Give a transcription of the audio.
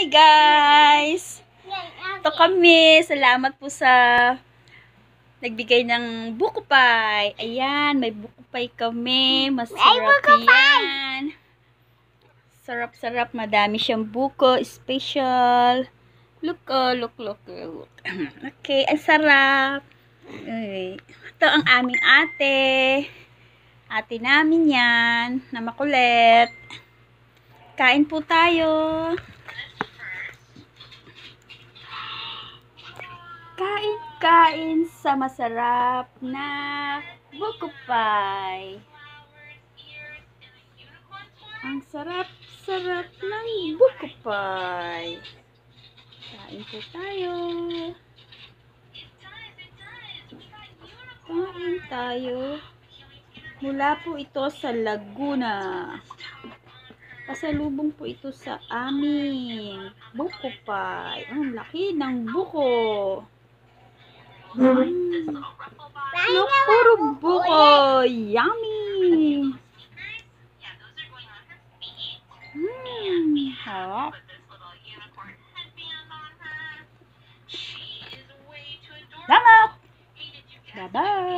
Hi guys! Ito kami. Salamat po sa nagbigay ng buko pie. Ayan, may buko pie kami. Masarap yan. Sarap-sarap. Madami siyang buko. Special. Look. Okay, ang sarap. Okay. Ito ang aming ate. Ate namin yan. Na makulit. Kain po tayo. Kain sa masarap na buko pie. Ang sarap-sarap ng buko pie. Kain po tayo. Kain tayo. Mula po ito sa Laguna. Pasalubong po ito sa aming buko pie. Ang laki ng buko. Puro buko. Yummy. Harap. Salamat. Bye-bye.